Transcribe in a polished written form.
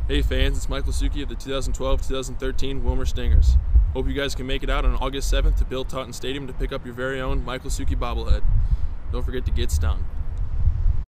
Hey fans, it's Michael Suchy of the 2012-2013 Willmar Stingers. Hope you guys can make it out on August 7th to Bill Taunton Stadium to pick up your very own Michael Suchy bobblehead. Don't forget to get stung.